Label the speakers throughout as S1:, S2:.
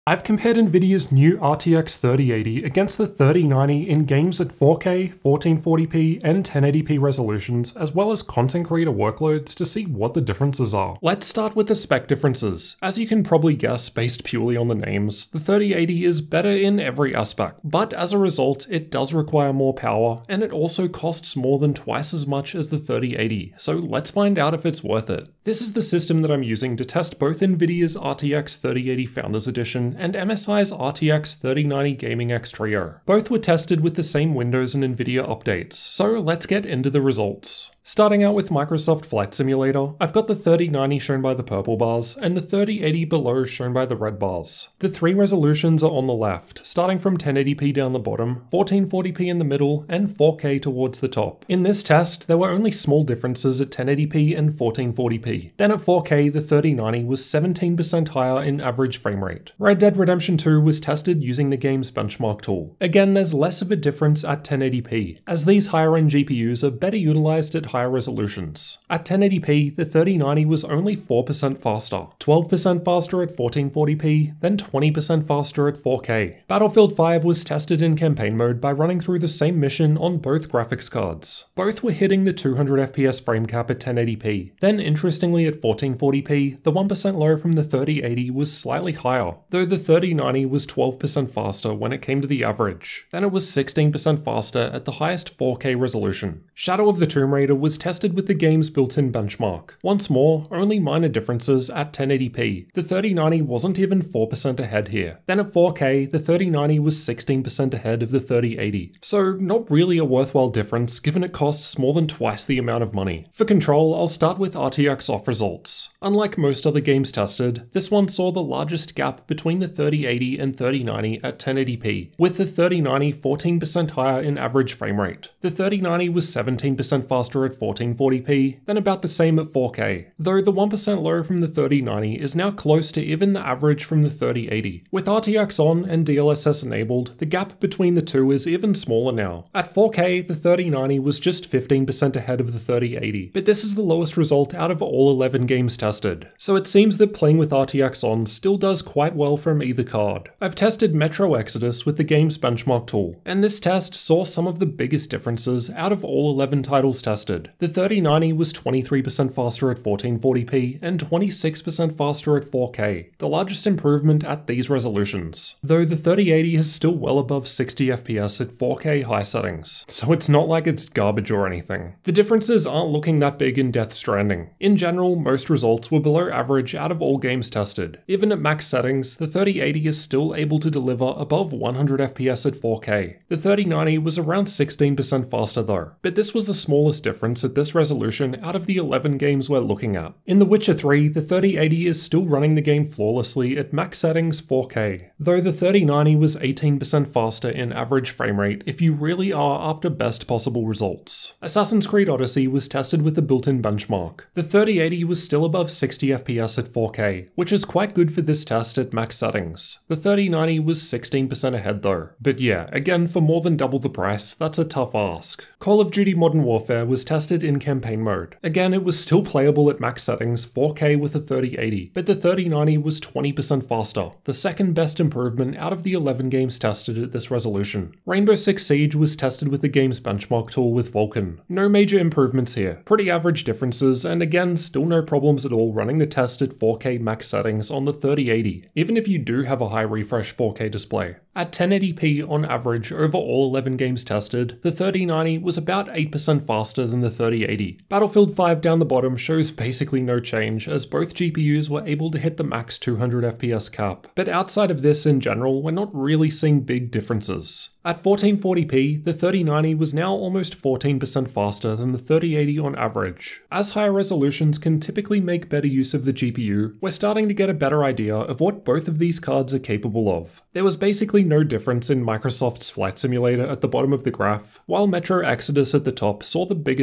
S1: I've compared Nvidia's new RTX 3080 against the 3090 in games at 4K, 1440p, and 1080p resolutions, as well as content creator workloads to see what the differences are. Let's start with the spec differences. As you can probably guess based purely on the names, the 3080 is better in every aspect, but as a result, it does require more power, and it also costs more than twice as much as the 3080, so let's find out if it's worth it. This is the system that I'm using to test both Nvidia's RTX 3080 Founders Edition and MSI's RTX 3090 Gaming X Trio. Both were tested with the same Windows and Nvidia updates, so let's get into the results. Starting out with Microsoft Flight Simulator, I've got the 3090 shown by the purple bars, and the 3080 below shown by the red bars. The three resolutions are on the left, starting from 1080p down the bottom, 1440p in the middle, and 4K towards the top. In this test, there were only small differences at 1080p and 1440p. Then at 4K, the 3090 was 17% higher in average frame rate. Red Dead Redemption 2 was tested using the game's benchmark tool. Again, there's less of a difference at 1080p, as these higher-end GPUs are better utilized at higher resolutions. At 1080p, the 3090 was only 4% faster, 12% faster at 1440p, then 20% faster at 4K. Battlefield 5 was tested in campaign mode by running through the same mission on both graphics cards. Both were hitting the 200 FPS frame cap at 1080p. Then interestingly at 1440p, the 1% low from the 3080 was slightly higher, though the 3090 was 12% faster when it came to the average. Then it was 16% faster at the highest 4K resolution. Shadow of the Tomb Raider was tested with the game's built-in benchmark. Once more, only minor differences at 1080p. The 3090 wasn't even 4% ahead here. Then at 4K, the 3090 was 16% ahead of the 3080. So not really a worthwhile difference given it costs more than twice the amount of money. For control, I'll start with RTX off results. Unlike most other games tested, this one saw the largest gap between the 3080 and 3090 at 1080p, with the 3090 14% higher in average frame rate. The 3090 was 17% faster at 1440p, then about the same at 4K, though the 1% low from the 3090 is now close to even the average from the 3080. With RTX on and DLSS enabled, the gap between the two is even smaller now. At 4K, the 3090 was just 15% ahead of the 3080, but this is the lowest result out of all 11 games tested, so it seems that playing with RTX on still does quite well from either card. I've tested Metro Exodus with the game's benchmark tool, and this test saw some of the biggest differences out of all 11 titles tested. The 3090 was 23% faster at 1440p and 26% faster at 4K, the largest improvement at these resolutions, though the 3080 is still well above 60 FPS at 4K high settings, so it's not like it's garbage or anything. The differences aren't looking that big in Death Stranding. In general, most results were below average out of all games tested. Even at max settings, the 3080 is still able to deliver above 100 FPS at 4K. The 3090 was around 16% faster though, but this was the smallest difference at this resolution out of the 11 games we're looking at. In The Witcher 3, the 3080 is still running the game flawlessly at max settings 4K, though the 3090 was 18% faster in average frame rate if you really are after best possible results. Assassin's Creed Odyssey was tested with the built-in benchmark. The 3080 was still above 60 FPS at 4K, which is quite good for this test at max settings. The 3090 was 16% ahead though, but yeah, again for more than double the price, that's a tough ask. Call of Duty Modern Warfare was tested in campaign mode. Again, it was still playable at max settings 4K with a 3080, but the 3090 was 20% faster, the second best improvement out of the 11 games tested at this resolution. Rainbow Six Siege was tested with the game's benchmark tool with Vulkan. No major improvements here, pretty average differences, and again, still no problems at all running the test at 4K max settings on the 3080, even if you do have a high refresh 4K display. At 1080p on average over all 11 games tested, the 3090 was about 8% faster than the 3080. Battlefield 5 down the bottom shows basically no change, as both GPUs were able to hit the max 200 FPS cap, but outside of this in general, we're not really seeing big differences. At 1440p, the 3090 was now almost 14% faster than the 3080 on average. As higher resolutions can typically make better use of the GPU, we're starting to get a better idea of what both of these cards are capable of. There was basically no difference in Microsoft's Flight Simulator at the bottom of the graph, while Metro Exodus at the top saw the biggest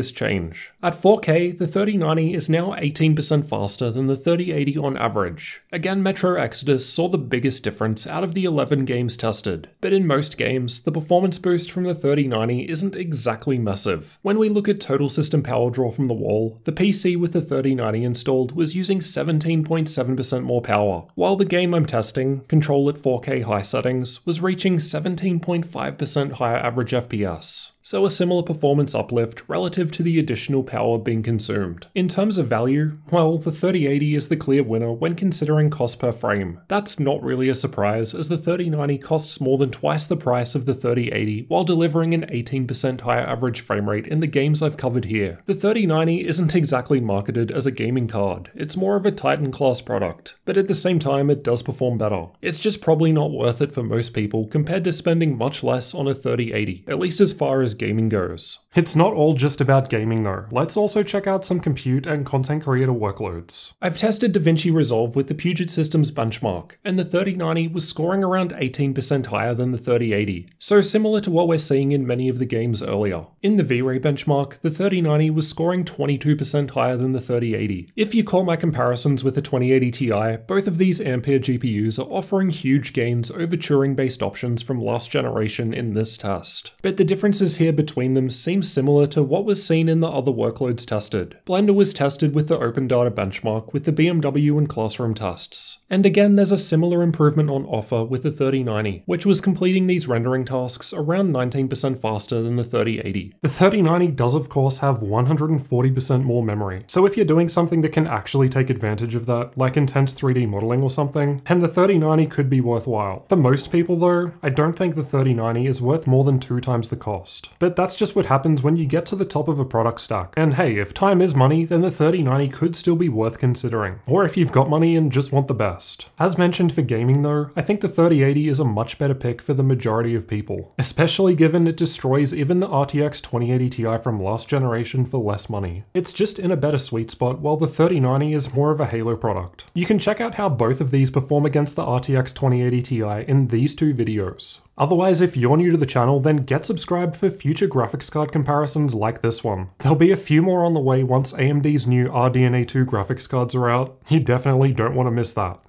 S1: biggest change. At 4K, the 3090 is now 18% faster than the 3080 on average. Again, Metro Exodus saw the biggest difference out of the 11 games tested, but in most games, the performance boost from the 3090 isn't exactly massive. When we look at total system power draw from the wall, the PC with the 3090 installed was using 17.7% more power, while the game I'm testing, Control at 4K high settings, was reaching 17.5% higher average FPS. So a similar performance uplift relative to the additional power being consumed. In terms of value, well, the 3080 is the clear winner when considering cost per frame. That's not really a surprise, as the 3090 costs more than twice the price of the 3080 while delivering an 18% higher average frame rate in the games I've covered here. The 3090 isn't exactly marketed as a gaming card, it's more of a Titan class product, but at the same time it does perform better. It's just probably not worth it for most people compared to spending much less on a 3080, at least as far as gaming goes. It's not all just about gaming though. Let's also check out some compute and content creator workloads. I've tested DaVinci Resolve with the Puget Systems benchmark, and the 3090 was scoring around 18% higher than the 3080, so similar to what we're seeing in many of the games earlier. In the V-Ray benchmark, the 3090 was scoring 22% higher than the 3080. If you call my comparisons with the 2080 Ti, both of these Ampere GPUs are offering huge gains over Turing-based options from last generation in this test. But the differences here between them seem similar to what was seen in the other workloads tested. Blender was tested with the Open Data benchmark with the BMW and Classroom tests. And again, there's a similar improvement on offer with the 3090, which was completing these rendering tasks around 19% faster than the 3080. The 3090 does of course have 140% more memory, so if you're doing something that can actually take advantage of that, like intense 3D modeling or something, then the 3090 could be worthwhile. For most people though, I don't think the 3090 is worth more than 2 times the cost. But that's just what happens when you get to the top of a product stack. And hey, if time is money, then the 3090 could still be worth considering. Or if you've got money and just want the best. As mentioned for gaming though, I think the 3080 is a much better pick for the majority of people, especially given it destroys even the RTX 2080 Ti from last generation for less money. It's just in a better sweet spot, while the 3090 is more of a Halo product. You can check out how both of these perform against the RTX 2080 Ti in these 2 videos. Otherwise, if you're new to the channel, then get subscribed for future graphics card comparisons like this one. There'll be a few more on the way once AMD's new RDNA 2 graphics cards are out. You definitely don't want to miss that.